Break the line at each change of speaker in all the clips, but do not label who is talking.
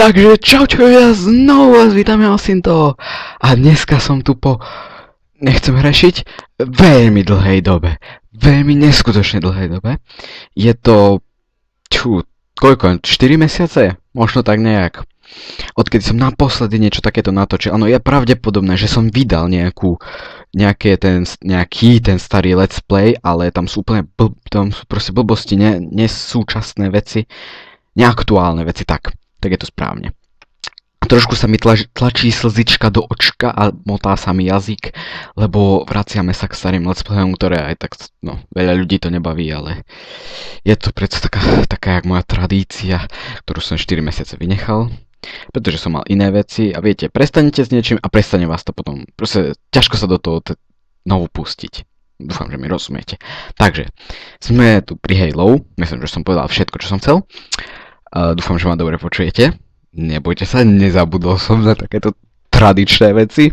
Takže čaučovia, znovu vás vítam, ja Osinto. A dneska som tu po, nechcem hrešiť, veľmi dlhej dobe. Veľmi neskutočne dlhej dobe. Je to, koľko, 4 mesiace? Možno tak nejak. Odkedy som naposledy niečo takéto natočil. Áno, je pravdepodobné, že som vydal nejaký ten starý let's play, ale tam sú úplne tam sú proste blbosti, nesúčasné veci, neaktuálne veci, tak je to správne. Trošku sa mi tlačí slzička do očka a motá sa mi jazyk, lebo vraciame sa k starým let's playom, ktoré aj tak, no, veľa ľudí to nebaví, ale je to predsa taká jak moja tradícia, ktorú som 4 mesiace vynechal, pretože som mal iné veci a viete, prestanete s niečím a prestane vás to potom, proste ťažko sa do toho znovu pustiť. Dúfam, že mi rozumiete. Takže, sme tu pri Halo, myslím, že som povedal všetko, čo som chcel. Dúfam, že ma dobre počujete. Nebojte sa, nezabudol som na takéto tradičné veci.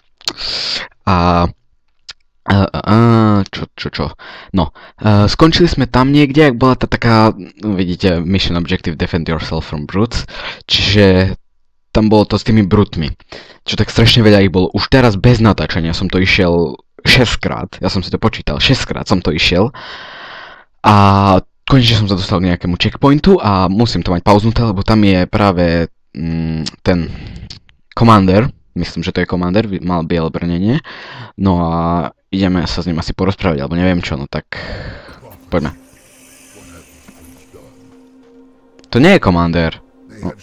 No, skončili sme tam niekde, ak bola tá taká, vidíte, Mission Objective Defend Yourself from Brutes, čiže tam bolo to s tými brutmi. Čo tak strašne veľa ich bolo. Už teraz bez natáčania som to išiel 6 krát, ja som si to počítal, 6 krát som to išiel. A konečne som sa dostal k nejakému checkpointu a musím to mať pauznuté, lebo tam je práve ten Commander, myslím, že to je Commander, mal biele brnenie. No a ideme sa s ním asi porozprávať, alebo neviem čo, no tak poďme. To nie je Commander. No.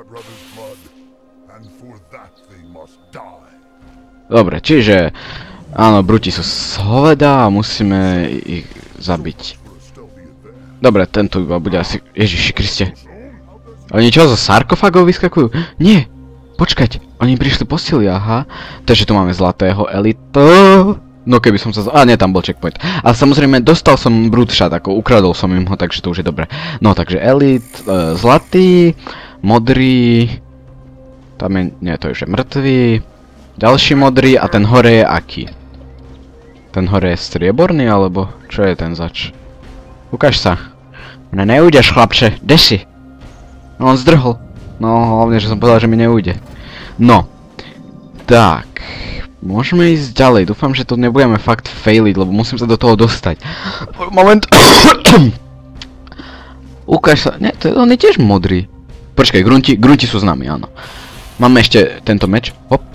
Dobre, čiže áno, bruti sú z hoveda a musíme ich zabiť. Dobre, tento iba bude asi... Ježiši Kriste. Oni čo, zo sarkofagov vyskakujú? Nie! Počkať, oni prišli po sily, aha. Takže tu máme zlatého elitu. No keby som sa... nie, tam bol checkpoint. Ale samozrejme, dostal som brute shot, ako ukradol som im ho, takže to už je dobré. No, takže elit, zlatý, modrý... Tam je... Nie, to je už mŕtvý. Ďalší modrý a ten hore je aký? Ten hore je strieborný, alebo čo je ten zač? Ukáž sa. Mne neújdeš, chlapče, kde si? No on zdrhol. No hlavne, že som povedal, že mi neújde. No. Tak. Môžeme ísť ďalej. Dúfam, že to nebudeme fakt failiť, lebo musím sa do toho dostať. Moment. Ukáž sa. Nie, on je tiež modrý. Počkaj, grunti sú s nami, áno. Máme ešte tento meč. Hop.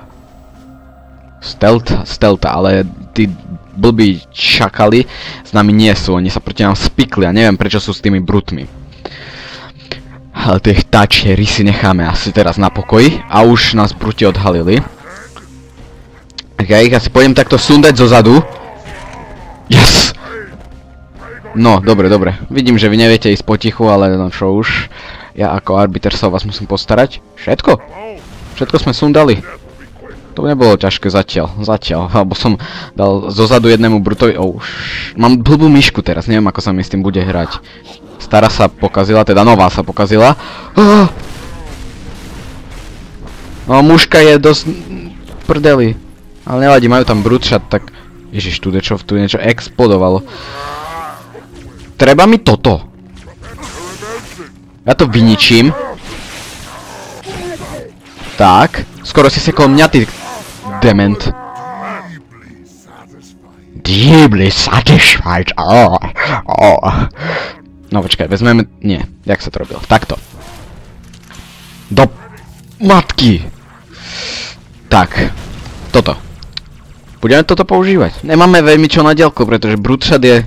Stealth, ale tí blbí čakali s nami nie sú, oni sa proti nám spikli a neviem prečo sú s tými brutmi. Ale tie vtáčie rysy necháme asi teraz na pokoji a už nás bruti odhalili. Tak ja ich asi pôjdem takto sundať zozadu. Yes! No, dobre. Vidím, že vy neviete ísť potichu, ale no čo už. Ja ako arbiter sa o vás musím postarať. Všetko sme sundali. To nebolo ťažké zatiaľ, alebo som dal zozadu jednému brutovi, mám blbú myšku teraz, neviem ako sa mi s tým bude hrať. Stará sa pokazila, teda nová sa pokazila. No muška je dosť prdeli, ale nevadí, majú tam brute shot, tak... Ježiš, tu niečo explodovalo. Treba mi toto. Ja to vyničím. Tak, skoro si sekol mňa, ty... Dement. Deeply satisfied. No počkaj, vezmeme... Nie, jak sa to robil? Takto. Do... matky! Tak. Toto. Budeme toto používať. Nemáme veľmi čo na diaľku, pretože brute shot je...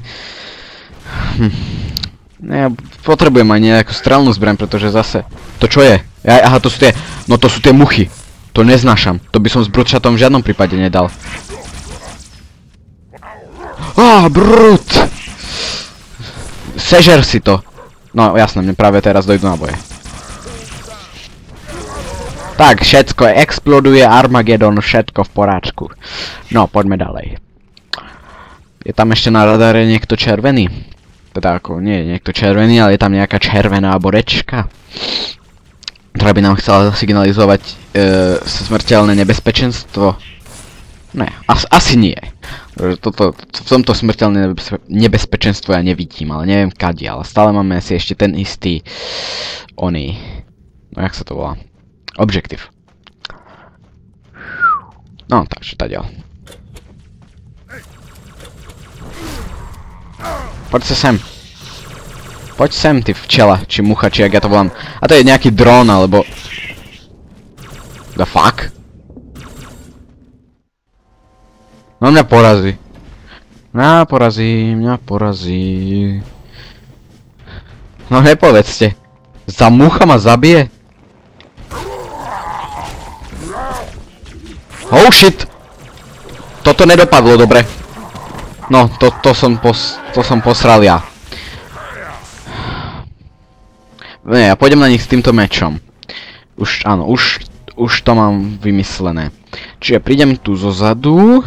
Ja potrebujem aj nejakú strelnú zbraň, pretože zase... To čo je? Aha, to sú tie... No to sú tie muchy. To neznášam. To by som s brute shotom v žiadnom prípade nedal. Brut! Sežer si to. No jasné, mne práve teraz dojdú náboje. Tak, všetko exploduje, Armageddon, všetko v poráčku. No, poďme ďalej. Je tam ešte na radare niekto červený? Teda ako, nie je niekto červený, ale je tam nejaká červená borečka. Ktorá by nám chcela signalizovať smrteľné nebezpečenstvo. Ne, asi nie. V tomto smrteľné nebezpečenstvo ja nevidím, ale neviem kade, ale stále máme asi ešte ten istý... jak sa to volá? Objective. No, takže tadiaľ. Poď sa sem. Poď sem, ty včela, či mucha, či jak ja to volám. A to je nejaký dron, alebo... The fuck? No mňa porazí. Mňa porazí. No nepovedzte. Za mucha ma zabije? Oh shit! Toto nedopadlo dobre. No, to som posral ja. Nie, ja pôjdem na nich s týmto mečom. Už, áno, už to mám vymyslené. Čiže prídem tu zozadu.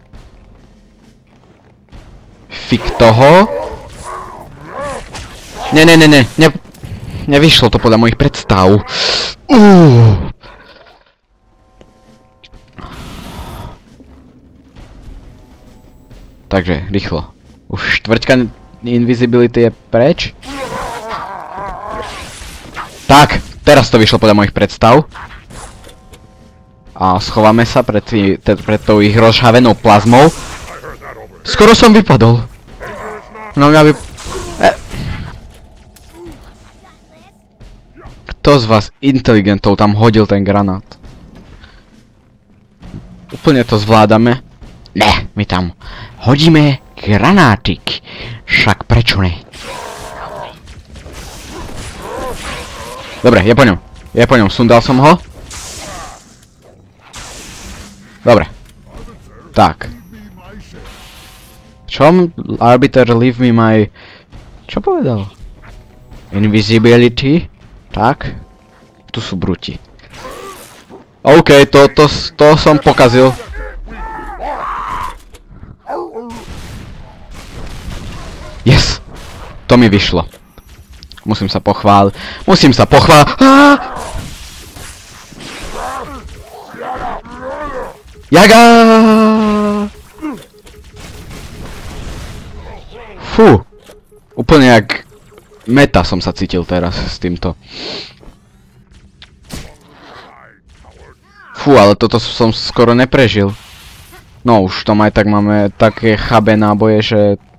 Fik toho. Nevyšlo to podľa mojich predstav. Takže, rýchlo. Už štvrťka invisibility je preč. Tak, teraz to vyšlo podľa mojich predstav. A schováme sa pred tou ich rozžhavenou plazmou. Skoro som vypadol. No mňa Kto z vás inteligentov tam hodil ten granát? Úplne to zvládame. Ne, my tam hodíme granátik. Však prečo ne? Dobre, je po ňom, sundal som ho. Dobre. Tak. Čom? Arbiter, leave me my... Čo povedal? Invisibility. Tak. Tu sú bruti. OK, to som pokazil. Yes! To mi vyšlo. Musím sa pochváliť. Jaga! Fú. Úplne jak meta som sa cítil teraz s týmto. Fú, ale toto som skoro neprežil. No už tom aj tak máme také chabé náboje, že...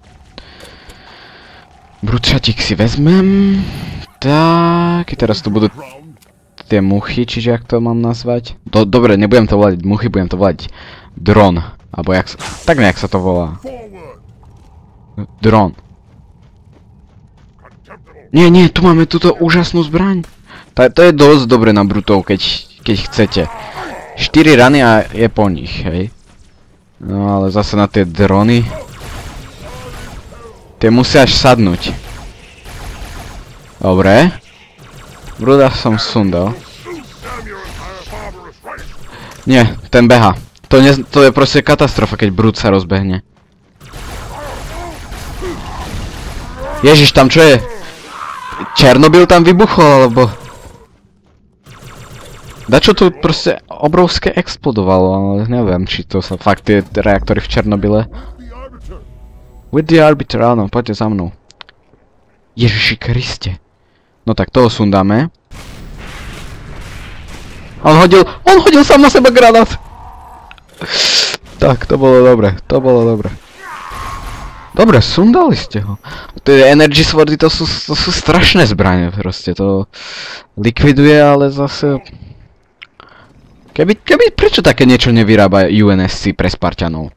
Brutšatík si vezmem. Tak, teraz tu budú tie muchy, čiže jak to mám nazvať? Dobre, nebudem to volať muchy, budem to volať dron. Alebo jak sa... Tak nejak sa to volá. Dron. Nie, tu máme túto úžasnú zbraň. To je dosť dobre na brutov, keď chcete. 4 rany a je po nich, hej. No ale zase na tie drony... Tie musia až sadnúť. Dobre. Bruda som sundal. Nie, ten beha. To je proste katastrofa, keď brud sa rozbehne. Ježiš, tam čo je? Černobyl tam vybuchol, alebo... Dačo tu proste obrovské explodovalo, ale neviem, či to sa fakt tie reaktory v Černobyle. With the arbiter, áno, poďte za mnou. Ježiši Kriste. No tak toho sundáme. On hodil sám na seba granát. Tak, to bolo dobre. Dobre, sundali ste ho. Tie energy swordy, to sú strašné zbrane proste. To likviduje, ale zase... Prečo také niečo nevyrába UNSC pre Spartanov?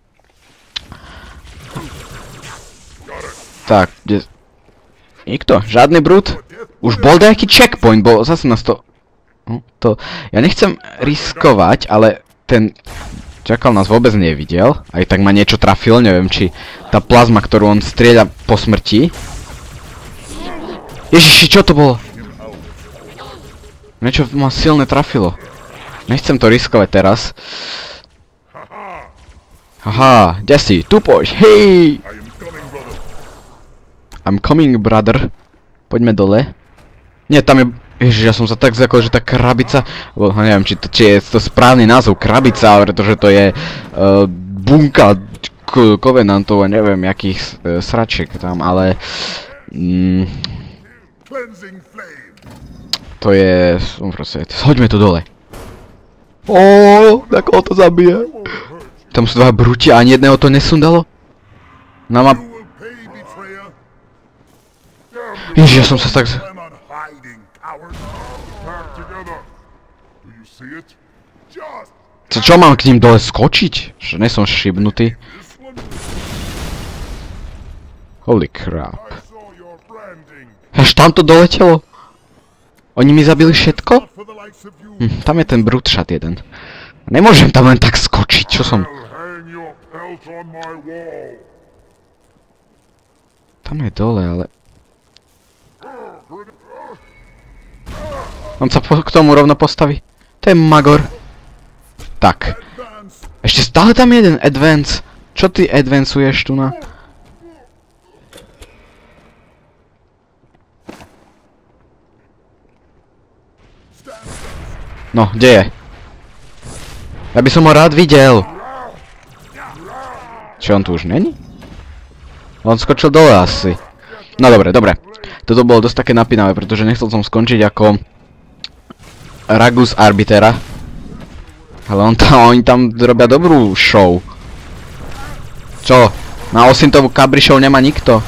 Tak, kde... Nikto, žiadny brut. Už bol nejaký checkpoint, bo zase nás to... Ja nechcem riskovať, ale ten... Čakal nás vôbec nevidel. Aj tak ma niečo trafil, neviem či... Tá plazma, ktorú on strieľa po smrti. Ježiši, čo to bolo? Niečo ma silne trafilo. Nechcem to riskovať teraz. Haha, kde si? Tu poď, hej! I'm coming, brother. Poďme dole. Nie, tam je... Ježiš, ja som sa tak zľakol, že tá krabica... Neviem, či je to správny názov krabica, pretože to je... bunka Covenantov a neviem, jakých sračiek tam, ale... To je... proste, hoďme to dole. Tak ho to zabije. Tam sú dva brúti a ani jedného to nesundalo? Na map... Ježiš, ja som sa tak... Čo mám k ním dole skočiť? Že nesom šibnutý. Holy crap. Až tam to doletelo? Oni mi zabili všetko? Tam je ten brutšat jeden. Nemôžem tam len tak skočiť, čo som... Tam je dole, ale... On sa k tomu rovno postaví. To je magor. Tak. Ešte stále tam jeden advance. Čo ty advancuješ tu na... No, kde je? Ja by som ho rád videl. Čo, on tu už není? On skočil dole asi. No dobre, dobre. Toto bolo dosť také napínavé, pretože nechcel som skončiť ako... Ragus Arbitera. Ale oni tam robia dobrú show. Čo? Na Osintovú Cabri show nemá nikto.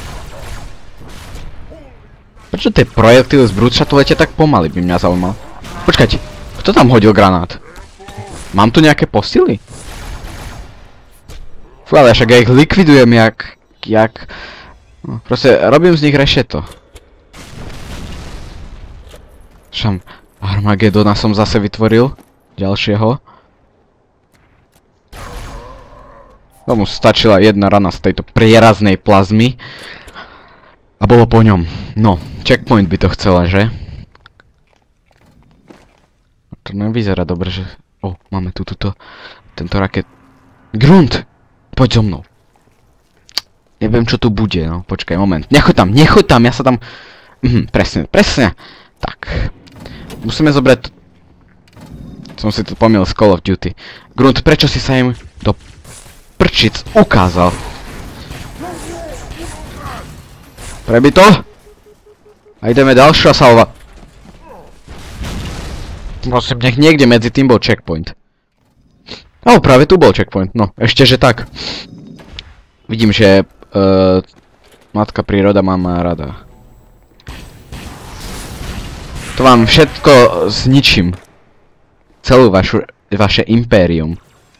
Prečo tie projektily z brutšatu letia tak pomaly, by mňa zaujímal. Počkajte, kto tam hodil granát? Mám tu nejaké posily? Fú, ale však ja ich likvidujem jak... No, proste robím z nich rešeto. Šam, Armagedona som zase vytvoril. Ďalšieho. Tomu stačila jedna rana z tejto prieraznej plazmy. A bolo po ňom. No, checkpoint by to chcela, že? To nevyzerá dobre, že... máme tu tento raket... Grunt! Poď so mnou. Neviem, čo tu bude, no. Počkaj, moment. Nechoď tam, ja sa tam... presne. Tak. Musíme zobrať... Som si to pomýlil z Call of Duty. Grunt, prečo si sa im do prčic ukázal? Prebito? A ideme ďalšia salva. Prosím, nech niekde medzi tým bol checkpoint. Práve tu bol checkpoint, no, ešte že tak. Vidím, že matka príroda má rada. To vám všetko zničím. Celú vaše impérium.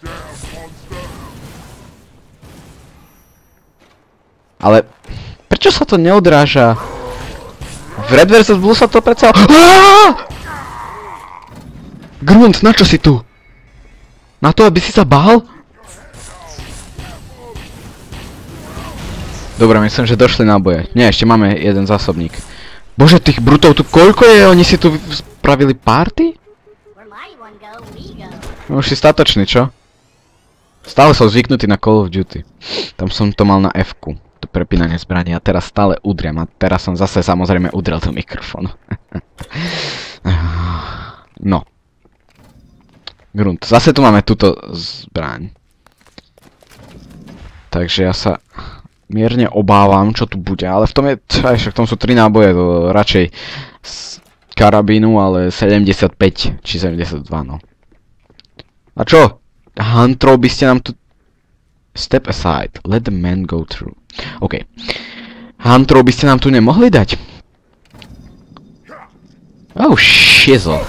Ale prečo sa to neodráža? V Red vs Blue sa to predsa... Grunt, na čo si tu? Na to, aby si sa bál? Dobre, myslím, že došli náboje. Nie, ešte máme jeden zásobník. Bože, tých brutov tu koľko je? Oni si tu spravili party? No už si statočný, čo? Stále som zvyknutý na Call of Duty. Tam som to mal na F-ku. To prepínanie zbrania. A teraz stále udriem. A teraz som zase samozrejme udrel do mikrofónu. No. Grunt. Zase tu máme túto zbraň. Takže ja sa mierne obávam, čo tu bude. Ale v tom je... Však v tom sú 3 náboje. To radšej z karabínu, ale 75 či 72, no. A čo? Huntrov by ste nám tu... Step aside. Let the man go through. OK. Huntrov by ste nám tu nemohli dať? Oh, shizzle.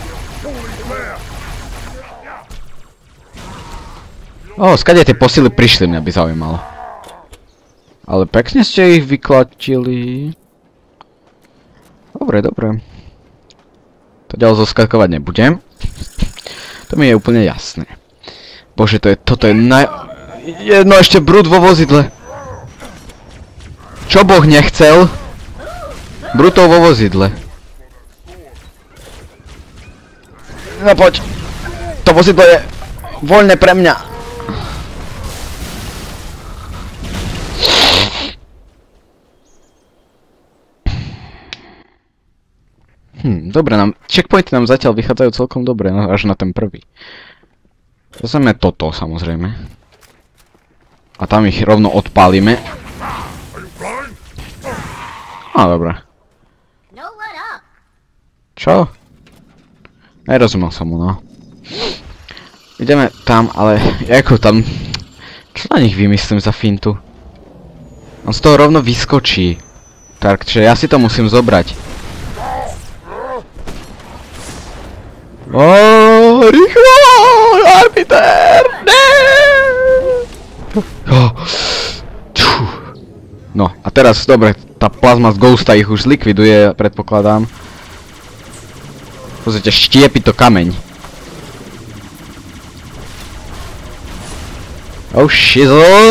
Skade tie posily prišli, mňa by zaujímalo. Ale pekne ste ich vyklatili. Dobre, dobre. To ďalej zoskakovať nebudem. To mi je úplne jasné. Bože, toto je jedno ešte brut vo vozidle. Čo Boh nechcel? Brutov vo vozidle. No poď. To vozidlo je voľné pre mňa. Dobre, checkpointy nám zatiaľ vychádzajú celkom dobre, až na ten prvý. Vezmeme toto, samozrejme. A tam ich rovno odpálime. Dobre. Čo? Nerozumel som mu, no. Ideme tam, ale ako tam... Čo na nich vymyslím za fintu? On z toho rovno vyskočí. Takže ja si to musím zobrať. Rýchlo! Arbiter! Ne! No, a teraz, dobre, tá plazma z Ghosta ich už zlikviduje, predpokladám. Pozrite, štiepi to kameň. Oh shit.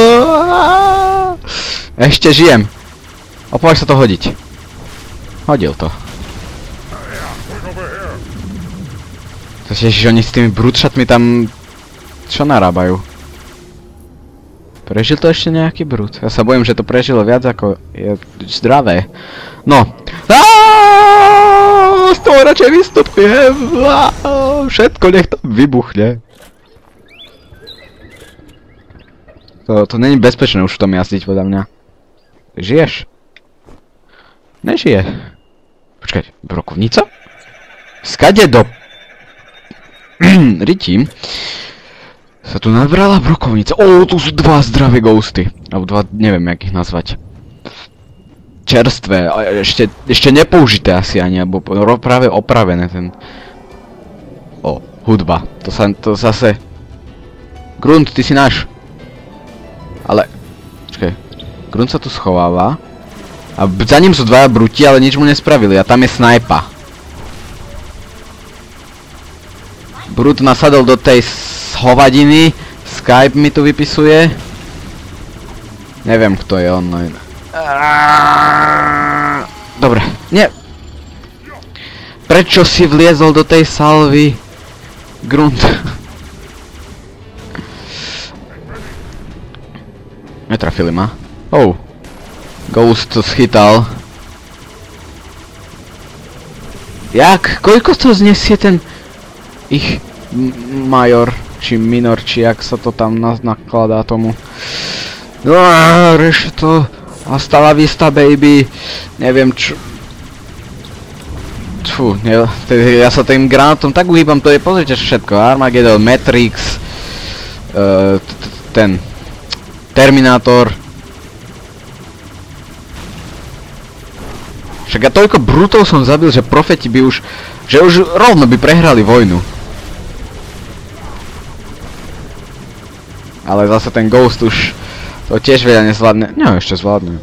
Ešte žijem. Opáš sa to hodiť. Hodil to. Ježiš, oni s tými brutšatmi tam... Čo narábajú? Prežil to ešte nejaký brut? Ja sa bojím, že to prežilo viac ako je zdravé. No. Z toho radšej vystupujem. Všetko nech to vybuchne. To není bezpečné už v tom jazdiť podľa mňa. Žiješ? Nežije. Počkaj, brokovnica? Skade do... Rytím. Sa tu nabrala brokovnica. Tu sú dva zdravé ghosty. Alebo dva, neviem jak ich nazvať. Čerstvé, ešte nepoužité asi ani, alebo práve opravené ten... Hudba. To zase... Grunt, ty si náš. Ale... Počkaj. Grunt sa tu schováva. A za ním sú dvaja bruti, ale nič mu nespravili. A tam je snajpa. Brut nasadol do tej hovadiny. Skype mi tu vypisuje. Neviem, kto je on. Dobre, nie. Prečo si vliezol do tej salvy? Grunt. Netrafili ma. Ghost to schytal. Jak? Koľko to znesie ten... ich... major, či minor, či jak sa to tam nakladá tomu. Reš to. Hasta la vista, baby. Neviem čo... Fú, ja sa tým granátom tak uhýbam, to je, pozrite všetko. Armageddon, Matrix, ten... Terminátor. Však ja toľko brutov som zabil, že profeti by už... že už rovno by prehrali vojnu. Ale zase ten Ghost už... to tiež veľa nezvládne. Nie, ešte zvládne.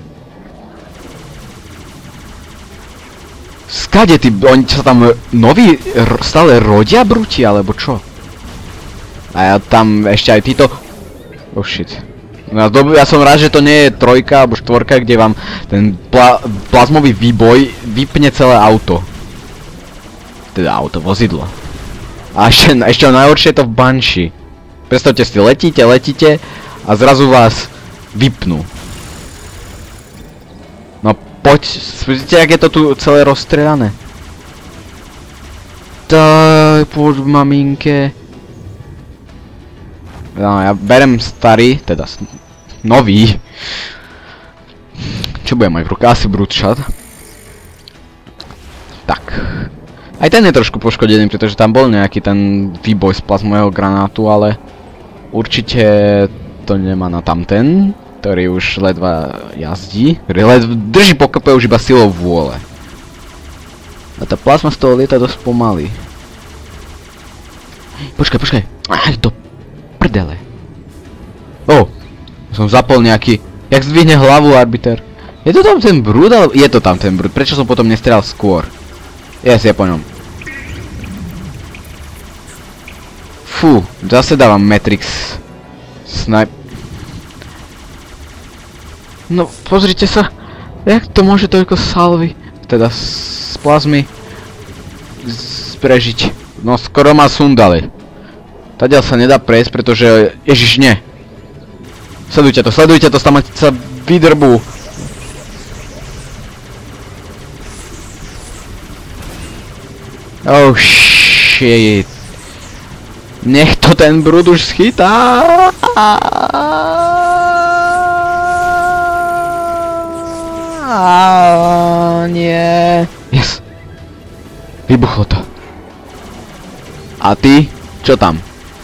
Skade ty... oni sa tam noví stále rodia bruti, alebo čo? A ja tam ešte aj títo... Oh shit. Ja som rád, že to nie je trojka alebo štvorka, kde vám ten plazmový výboj vypne celé auto. Teda auto, vozidlo. A ešte najhoršie je to v Banshee. Predstavte si, letíte a zrazu vás vypnú. No poď, vidíte, jak je to tu celé rozstrelané. Daj, poď maminke. No, ja berem starý, teda nový. Čo budem mať v ruke? Asi brutshot. Tak. Aj ten je trošku poškodený, pretože tam bol nejaký ten výboj z plazmového granátu, ale určite to nemá na tamten, ktorý už ledva jazdí. Drží pokope už iba silou vôle. A tá plazma z toho lieta dosť pomaly. Počkaj. Aj do prdele. Som zapol nejaký... Jak zdvihne hlavu arbiter. Je to tam ten brud, ale... Je to tam ten brud. Prečo som potom nestrelal skôr? Ja po ňom. Fú, zase dávam Matrix. No, pozrite sa. Jak to môže toľko salvy, teda z plazmy prežiť? No, skoro ma sundali. Tadiaľ sa nedá prejsť, pretože... Ježiš, nie. Sledujte to, tam sa vydrbú. Oh shit. Nech to ten brud už schytá. Nie. Yes. Vybuchlo to. A ty? Čo tam?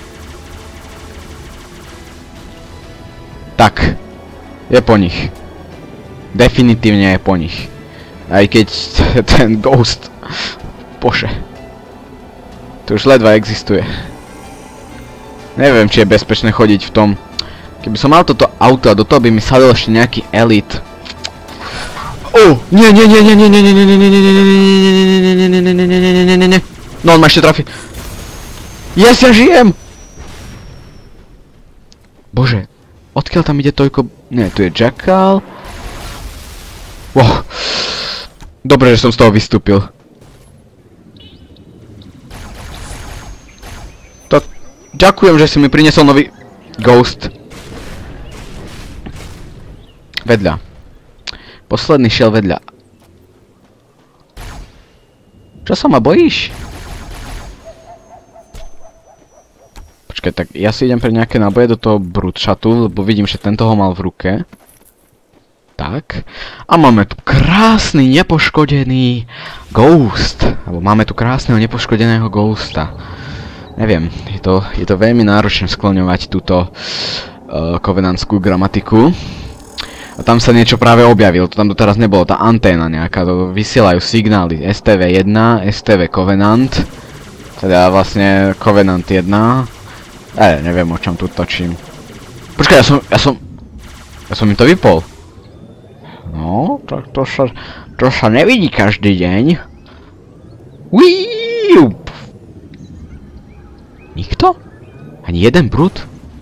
Tak. Je po nich. Definitívne je po nich. Aj keď ten Ghost... Bože. To už ledva existuje. Neviem, či je bezpečné chodiť v tom. Keby som mal toto auto a do toho by mi sadol ešte nejaký elit. Nie. No on ma ešte trafi. Yes, ja žijem! Bože, odkiaľ tam ide toľko... Nie, tu je Jackal. Wow. Dobre, že som z toho vystúpil. Tak, ďakujem, že si mi priniesol nový Ghost. Vedľa. Posledný šiel vedľa. Čo sa ma bojíš? Počkaj, tak ja si idem pre nejaké náboje do toho brutšatu, lebo vidím, že tento ho mal v ruke. Tak. A máme tu krásny, nepoškodený Ghost. Alebo máme tu krásneho, nepoškodeného Ghosta. Neviem, je to veľmi náročné skloňovať túto kovenantskú gramatiku. A tam sa niečo práve objavilo, to tam doteraz nebolo, tá anténa nejaká, to vysielajú signály STV1, STV Covenant. Teda vlastne Covenant 1. Neviem, o čom tu točím. Počkaj, ja som im to vypol. No, to sa nevidí každý deň. Uiup. Nikto? Ani jeden brut?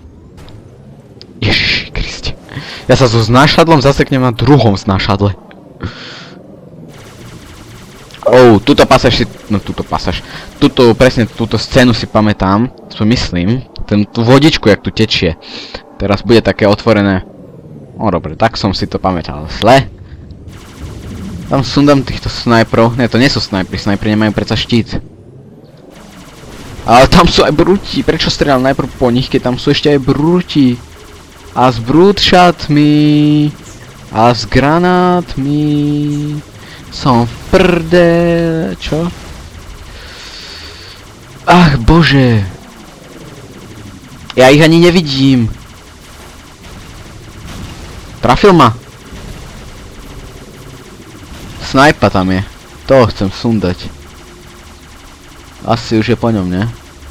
Ježiši Kriste. Ja sa so znášadlom zaseknem na druhom znášadle. Tuto pasáž si... No, tuto pasáž. Presne túto scénu si pamätám. To myslím. Tú vodičku, jak tu tečie. Teraz bude také otvorené. No dobre, tak som si to pamätal. Zle. Tam sundám týchto snajprov. Ne, to nie sú snajpry. Snajpry nemajú predsa štít. Ale tam sú aj brúti. Prečo strieľam najprv po nich, keď tam sú ešte aj brúti? A s brútšatmi. A s granátmi. Som v prde. Čo? Ach, bože. Ja ich ani nevidím. Trafil ma. Snajpa tam je. To chcem sundať. Asi už je po ňom, ne?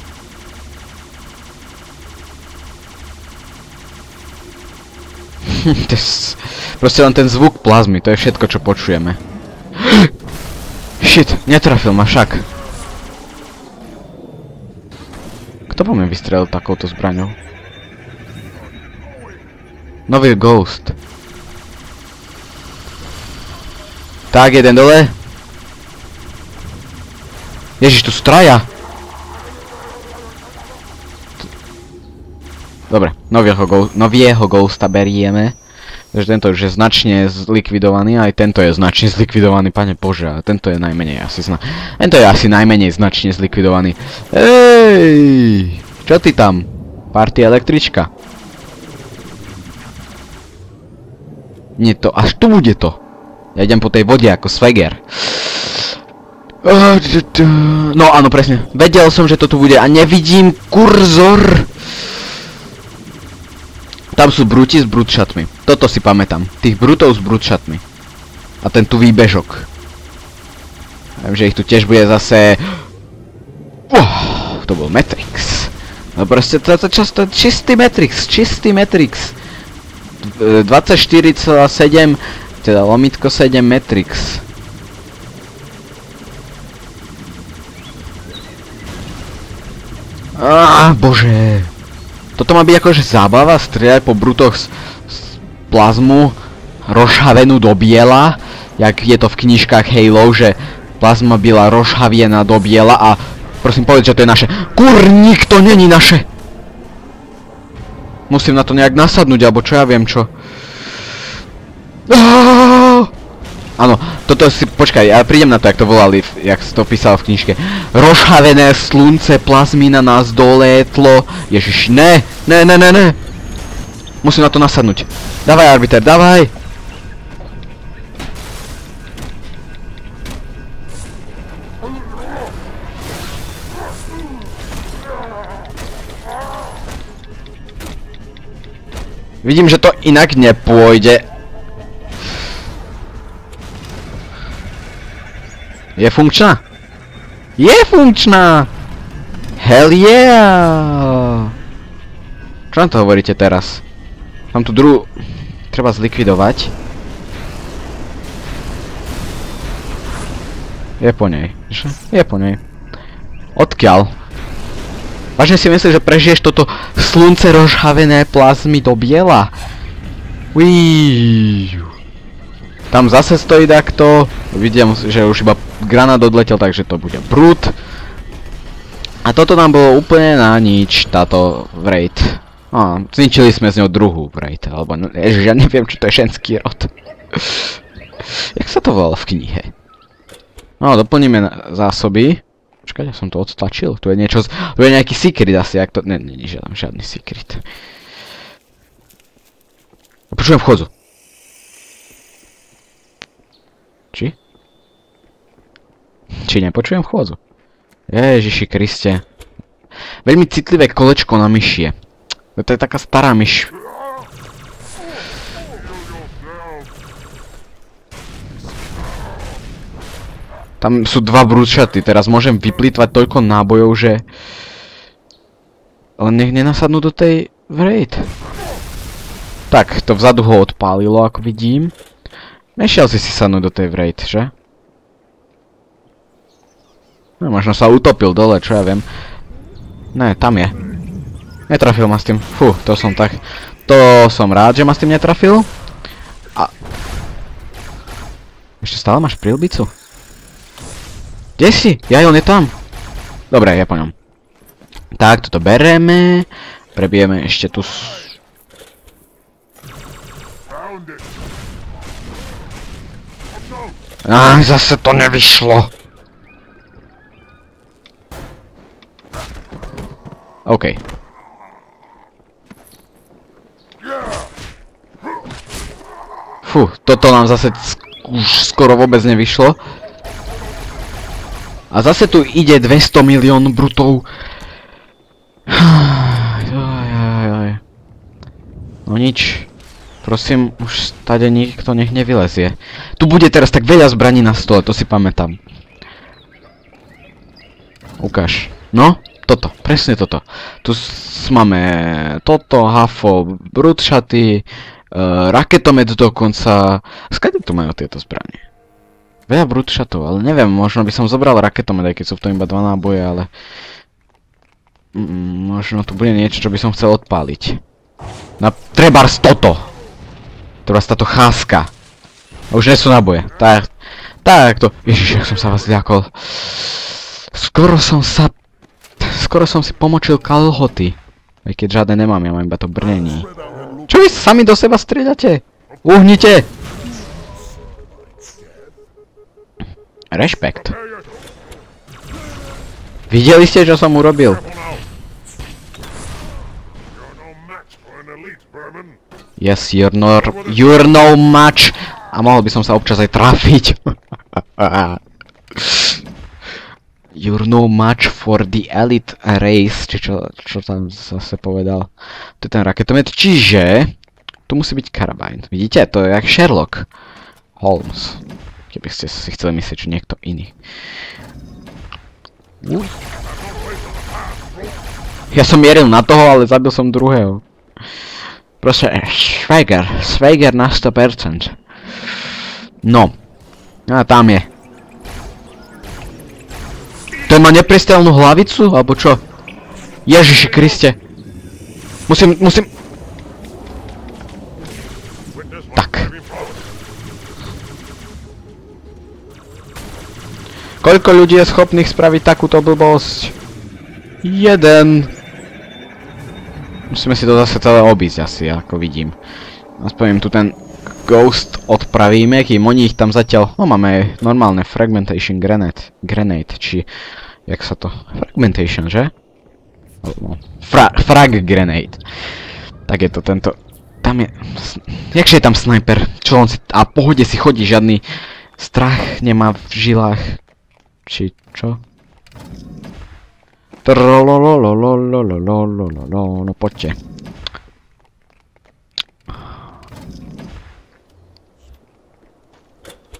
Proste len ten zvuk plazmy, to je všetko, čo počujeme. Shit, netrafil ma však. Kto po mne vystrelil takouto zbraňou? Nový Ghost. Tak, jeden dole. Ježiš, tu sú traja. Dobre, nového Ghosta berieme. Takže tento už je značne zlikvidovaný, aj tento je značne zlikvidovaný, pane bože, a tento je najmenej asi Tento je asi najmenej značne zlikvidovaný. Ej, čo ty tam? Party električka. Nie to, až tu bude to. Ja idem po tej vode ako Swagger. No áno, presne. Vedel som, že to tu bude a nevidím kurzor. Tam sú brúti s brútšatmi. Toto si pamätám. Tých brútov s brútšatmi. A ten tu výbežok. Viem, že ich tu tiež bude zase... To bol Matrix. No proste to je čistý Matrix. Čistý Matrix. 24,7 teda lomitko 7 Matrix. Bože. Toto má byť akože zábava, strieľať po brutoch z plazmu rozhavenú do biela, jak je to v knižkách Halo, že plazma byla rozhaviená do biela a prosím povedz, že to je naše. Kurník, to není naše! Musím na to nejak nasadnúť, alebo čo ja viem čo. Áno, toto si, počkaj, ja prídem na to, jak to volali, jak to písal v knižke. Rozhavené slunce, plazmína nás dolétlo. Ježiš, ne. Musím na to nasadnúť. Dávaj, arbiter, dávaj. Vidím, že to inak nepôjde. Je funkčná? Je funkčná! Hell yeah! Čo na to hovoríte teraz? Tam tu druhú... treba zlikvidovať. Je po nej. Je po nej. Odkiaľ? Vážne si myslíš, že prežiješ toto slunce rozhavené plazmy do biela? Uíííí. Tam zase stojí takto. Vidím, že už iba granát odletel, takže to bude brut. A toto nám bolo úplne na nič, táto Wraith. Zničili sme z ňou druhú Wraith, alebo ježiš, ja neviem, čo to je ženský rod. Jak sa to volalo v knihe? No, doplníme zásoby. Počkaj, ja som to odtlačil. Tu je niečo... Tu je nejaký secret asi, ak to... Nie, žiadny secret. Počujem vchodzu. Či? Či nepočujem vchodzu? Ježiši Kriste. Veľmi citlivé kolečko na myšie. To je taká stará myš. Tam sú dva brúčaty, teraz môžem vyplýtvať toľko nábojov, že... Ale nech nenasadnú do tej Wraith. Tak, to vzadu ho odpálilo, ako vidím. Nešiel si sadnúť do tej Wraith, že? No, možno sa utopil dole, čo ja viem. Ne, tam je. Netrafil ma s tým. Fú, to som tak... To som rád, že ma s tým netrafil. A... Ešte stále máš príľbicu? Kde si? Jaj, on je tam. Dobre, ja po ňom. Tak, toto bereme. Prebijeme ešte tu... Zase to nevyšlo. OK. Fú, toto nám zase už skoro vôbec nevyšlo. A zase tu ide 200 milión brutov. No nič. Prosím, už stade nikto nech nevylezie. Tu bude teraz tak veľa zbraní na stole, to si pamätám. Ukáž. No, toto, presne toto. Tu máme toto, hafo, brutšaty, raketomet dokonca. Skade tu majú tieto zbranie? Veľa brutšatov, ale neviem, možno by som zobral raketomet, aj keď sú v tom iba 2 náboje, ale... možno tu bude niečo, čo by som chcel odpáliť. Trebárs toto! Trebárs táto cháska. A už nie sú náboje. Tak to... Ježiš, jak som sa vás zľakol. Skoro som si pomočil kalhoty. Aj keď žiadne nemám, ja mám iba to brnení. Čo vy sami do seba strieľate? Uhnite! Rešpekt. Videli ste, čo som urobil? Yes, you're no match. A mohol by som sa občas aj trafiť. You're no match for the elite race. Či čo tam zase povedal. To je ten raketomet. Čiže... Tu musí byť karabín. Vidíte? To je jak Sherlock Holmes. Keby ste si chceli myslieť, že niekto iný. Ja som mieril na toho, ale zabil som druhého. Proste Schweiger na 100%. No. A tam je. Ten má neprestrelnú hlavicu, alebo čo? Ježiši Kriste. Musím... Tak. Koľko ľudí je schopných spraviť takúto blbosť? Jeden. Musíme si to zase celé obísť asi, ako vidím. Aspoň im tu ten ghost odpravíme, kým oni ich tam zatiaľ... No máme normálne fragmentation grenade, či... Jak sa to... Fragmentation, že? Frag grenade. Tak je to tento... Tam je... Jakže je tam sniper? Čo on si... A pohode si chodí, žiadny strach nemá v žilách. Či čo? No poďte.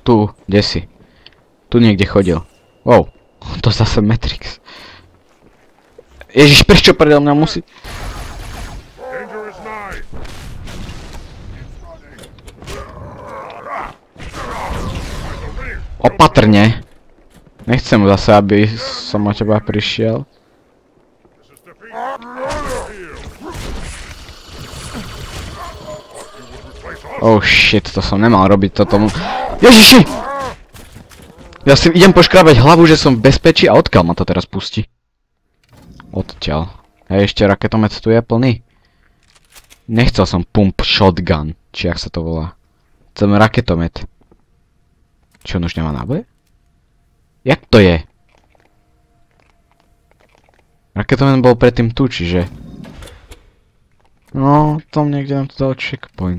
Tu, kde si? Tu niekde chodil. Wow, to zase Matrix. Ježiš, prečo predo mňa musí... Opatrne. Nechcem zase, aby som o teba prišiel. Oh shit, to som nemal robiť toto. Ježiši! Ja si idem poškrabať hlavu, že som v bezpečí a odkiaľ ma to teraz pustí? Odtiaľ. Hej, ešte raketomet tu je plný. Nechcel som pump shotgun, či jak sa to volá. Chcem raketomet. Čo, on už nemá náboje? Jak to je? Raketomet bol predtým tu, čiže... No, tam niekde nám to dal checkpoint.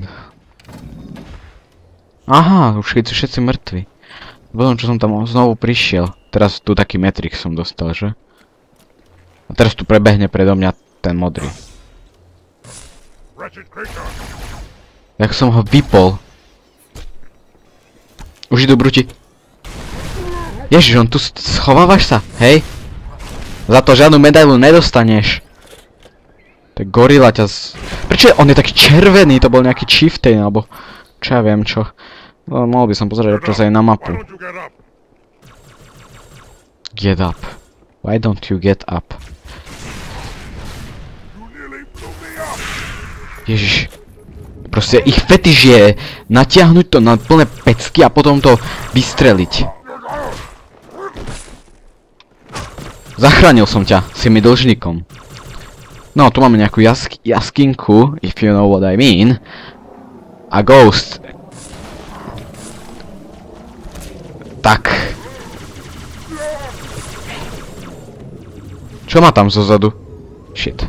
Aha, už keď sú všetci mŕtvi. Potom, čo som tam znovu prišiel. Teraz tu taký Matrix som dostal, že? A teraz tu prebehne predo mňa ten modrý. Jak som ho vypol. Už idú brúti. Ježiš, on tu schovávaš sa, hej? Za to žiadnu medailu nedostaneš. To je gorila ťa z... Prečo on je taký červený? To bol nejaký chieftain, alebo... Čo ja viem, čo? No, mohol by som pozrieť občas aj na mapu. Get up. Why don't you get up? Ježiš. Proste ich fetiš je natiahnuť to na plné pecky a potom to vystreliť. Zachránil som ťa, si mi dlžníkom. No, tu máme nejakú jaskinku, if you know what I mean. A ghost. Tak. Čo má tam zozadu? Shit.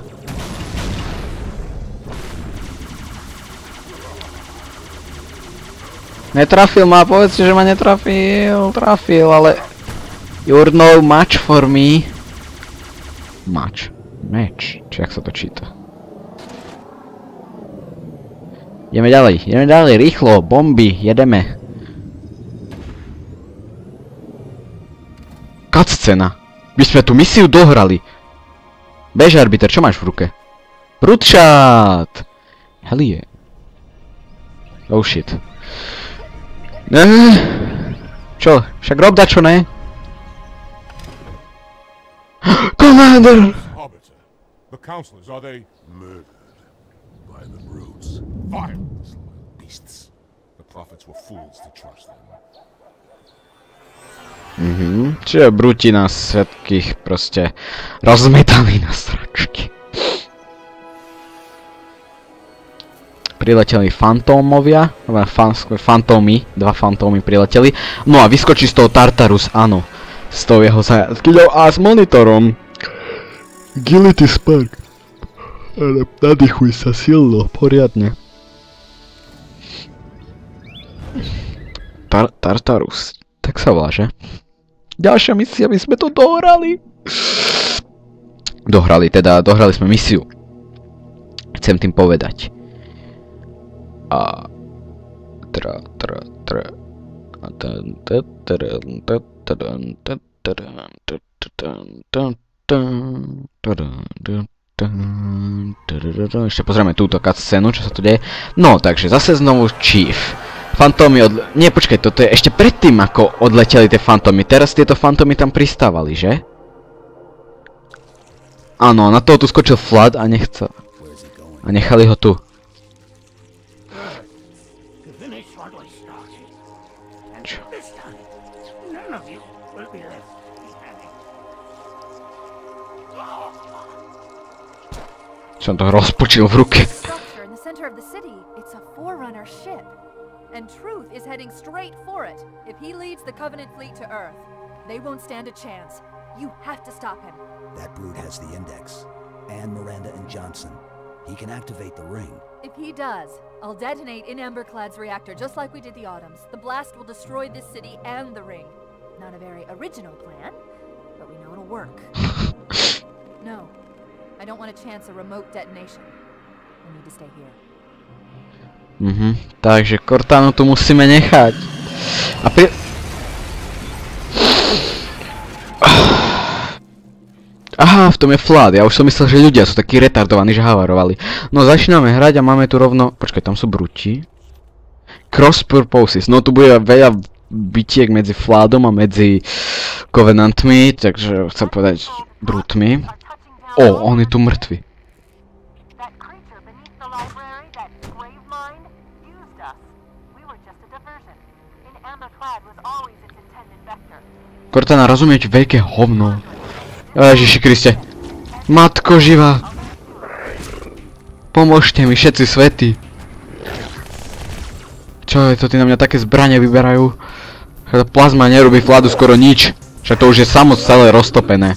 Netrafil ma, povedz si, že ma netrafil. Trafil, ale... You're no match for me. Match. Či jak sa to číta? Ideme ďalej, rýchlo, bomby, jedeme. Cutscena. My sme tú misiu dohrali. Bež, arbiter, čo máš v ruke? Brutshot! Hell yeah. Oh shit. Čo? Však rob dačo, ne? Commander!
The counselors, are they murdered by the brutes? Vile beasts. The prophets were fools to trust them.
Čiže brúti nás všetkých proste rozmetali na sračky. Prileteli fantómovia, fantómy, dva fantómy prileteli. No a vyskočí z toho Tartarus, áno. S tou jeho zajazkyľou a s monitorom. Agility Spark. Ale nadýchuj sa silno, poriadne. Tartarus. Tak sa volá, že? Ďalšia misia, my sme to dohrali. Dohrali sme misiu. Chcem tým povedať. A... Ešte pozrieme túto cutscénu, čo sa tu deje. No, takže zase znovu Chief. Fantómy Nie, počkaj, toto je ešte predtým, ako odleteli tie fantómy. Teraz tieto fantómy tam pristávali, že? Áno, na toho tu skočil Flood a nechcel. A nechali ho tu. Čo? Som to rozpočil v ruke.
And Truth is heading straight for it. If he leads the Covenant fleet to Earth, they won't stand a chance. You have to stop him.
That brute has the Index. And Miranda and Johnson. He can activate the ring.
If he does, I'll detonate in Emberclad's reactor just like we did the Autumns. The blast will destroy this city and the ring. Not a very original plan, but we know it'll work. No, I don't want to chance a remote detonation. I need to stay here.
Takže Cortanu tu musíme nechať. A pri... Aha, v tom je Flood. Ja už som myslel, že ľudia sú takí retardovaní, že havarovali. No začíname hrať a máme tu rovno... Počkaj, tam sú brúti. Cross purposes. No tu bude veľa bitiek medzi Floodom a medzi Covenantmi, takže chcem povedať brutmi. O, on je tu mŕtvy. Cortana, rozumieť veľké hovno. Ježiši Kriste. Matko živá. Pomôžte mi všetci svety. Čo je to, ty na mňa také zbrane vyberajú? Tá plazma nerobí Flodu skoro nič. Však to už je samo celé roztopené.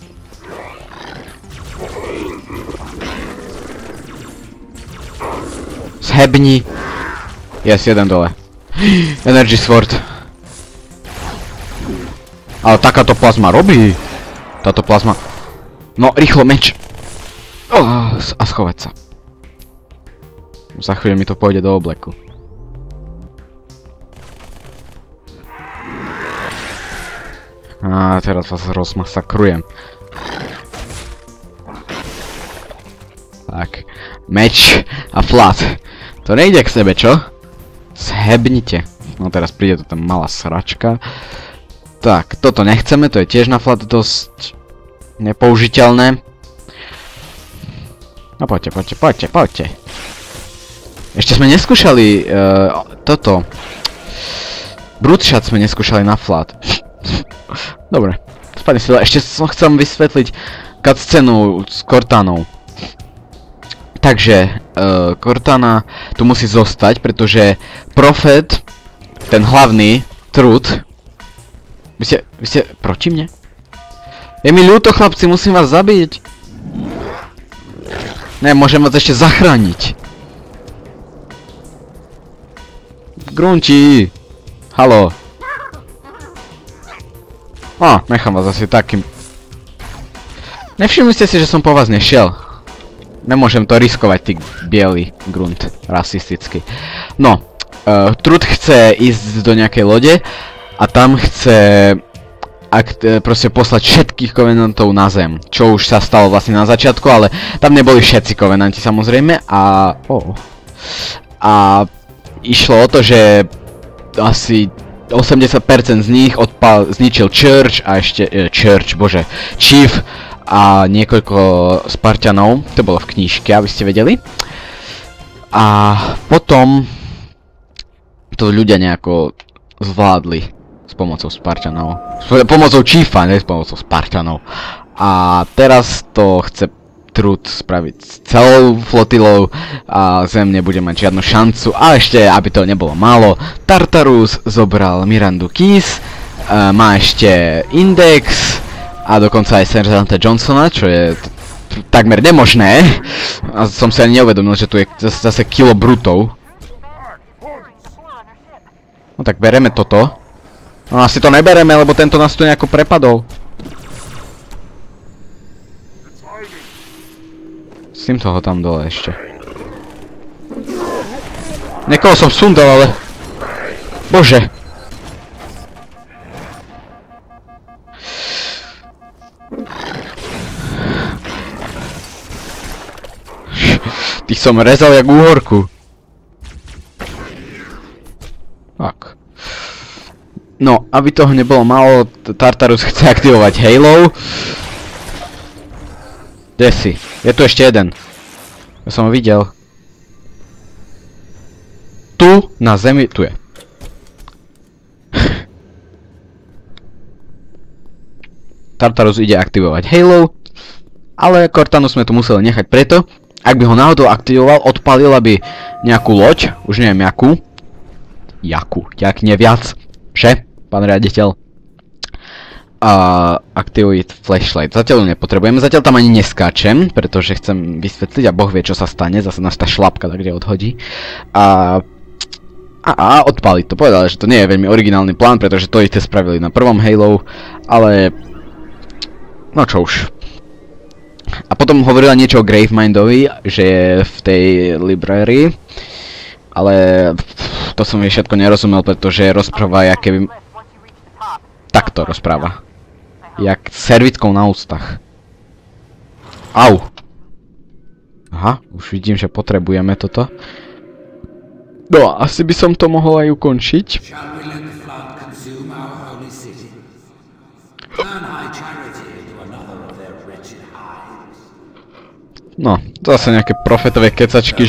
Zhebni. Yes, jeden dole. Energy Sword. Ale takáto plazma robí. Táto plazma. No, rýchlo meč. A schovať sa. Za chvíľu mi to pôjde do obleku. A teraz vás rozmasakrujem. Tak. Meč a Flood. To nejde k sebe, čo? Zhebnite. No teraz príde tu tam malá sračka. Tak, toto nechceme, to je tiež na Flood dosť nepoužiteľné. No poďte. Ešte sme neskúšali toto. Brute Shot sme neskúšali na Flood. Dobre, spadne si, ešte som chcel vysvetliť cutscénu s Cortanou. Takže, Cortana tu musí zostať, pretože Prophet, ten hlavný, Truth. Vy ste proti mne? Je mi ľúto, chlapci, musím vás zabiť. Ne, môžem vás ešte zachrániť. Grunti! Haló. Nechám vás asi takým. Nevšimli ste si, že som po vás nešiel? Nemôžem to riskovať, ty bielý grunt, rasistický. No, Truth chce ísť do nejakej lode a tam chce proste poslať všetkých Covenantov na zem. Čo už sa stalo vlastne na začiatku, ale tam neboli všetci Covenanti samozrejme a išlo o to, že asi 80% z nich zničil Church a ešte Chief a niekoľko Spartanov. To bolo v knižke, aby ste vedeli. A potom to ľudia nejako zvládli s pomocou Spartanov. S pomocou Chiefa, ne s pomocou Spartanov. A teraz to chce Truth spraviť s celou flotilou a Zem nebude mať žiadnu šancu. A ešte, aby to nebolo málo, Tartarus zobral Mirandu Keys, má ešte Index a dokonca aj Sergeanta Johnsona, čo je takmer nemožné. A som si ani neuvedomil, že tu je zase kilo brutov. No tak bereme toto. No asi to nebereme, lebo tento nás tu nejako prepadol. S týmto ho tam dole ešte. Niekoho som sundal, ale... Bože. Tých som rezal jak úhorku. Tak. No, aby toho nebolo málo, Tartarus chce aktivovať Halo. Kde si? Je tu ešte jeden. Ja som ho videl. Tu, na zemi, tu je. Tartarus ide aktivovať Halo. Ale Cortanu sme tu museli nechať preto. Ak by ho náhodou aktivoval, odpalila by nejakú loď. Už neviem jakú. Jak neviac. Že? Pán riaditeľ. A aktivuj flashlight. Zatiaľ ju nepotrebujeme, zatiaľ tam ani neskáčem, pretože chcem vysvetliť a Boh vie, čo sa stane, zase nás tá šlapka tak kde odhodí. A odpaliť to. Povedal, že to nie je veľmi originálny plán, pretože to isté spravili na prvom Halo, ale... No čo už. A potom hovorila niečo o Gravemindovi, že je v tej library. Ale to to som jej všetko nerozumel, pretože rozpráva, jak keby... Takto rozpráva. Jak servitkou na ústach. Au. Aha, už vidím, že potrebujeme toto. No, asi by som to mohol aj ukončiť. No, zase nejaké profetové kecačky,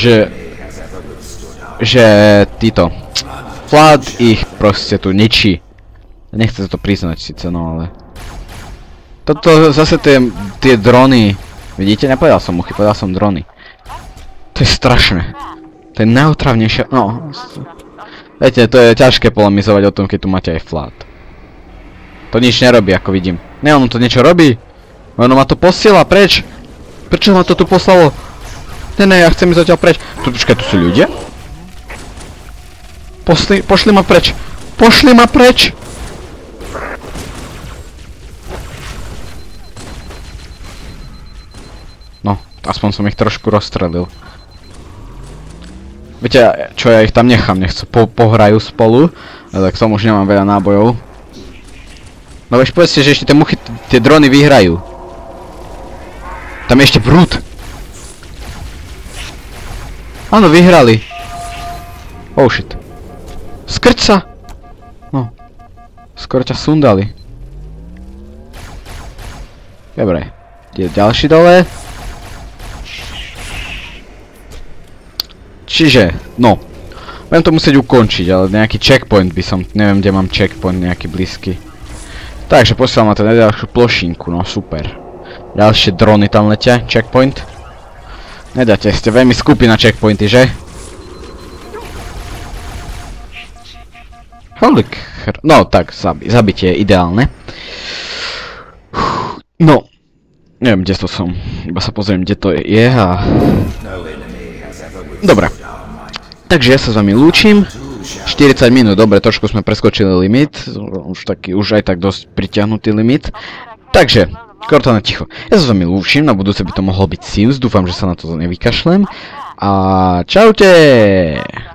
že títo Flood ich proste tu ničí. Nechce to priznať síce, no ale... Toto zase tie drony... Vidíte, nepovedal som muchy, povedal som drony. To je strašné. To je najotravnejšie... No... Viete, to je ťažké polemizovať o tom, keď tu máte aj Flood. To nič nerobí, ako vidím. Ne, ono to niečo robí. Ono ma to posiela preč. Prečo ma to tu poslalo? Ne, ja chcem ísť zatiaľ preč. Počkaj, tu sú ľudia? Pošli ma preč. Pošli ma preč! No, aspoň som ich trošku rozstrelil. Viete, čo ja ich tam nechám, nech sa pohrajú spolu. Tak som už nemám veľa nábojov. No veď povedzte, že ešte tie muchy, tie drony vyhrajú. Tam je ešte brút. Áno, vyhrali. Oh shit. Skrč sa! No. Skoro ťa sundali. Dobre. Je ďalší dole. Čiže, no. Budem to musieť ukončiť, ale nejaký checkpoint by som... Neviem, kde mám checkpoint nejaký blízky. Takže posielam na to na ďalšiu plošinku, no super. Ďalšie drony tam letia, checkpoint. Nedáte, ste veľmi skúpi na checkpointy, že? No tak, zabitie je ideálne. No. Neviem, kde to som. Iba sa pozriem, kde to je a... Dobre. Takže ja sa s vami lúčim. 40 minút, dobre, trošku sme preskočili limit. Už aj tak dosť pritiahnutý limit. Takže, Cortana ticho. Ja sa s vami lúčim, na budúce by to mohol byť Sims, dúfam, že sa na to nevykašlem. A čaute!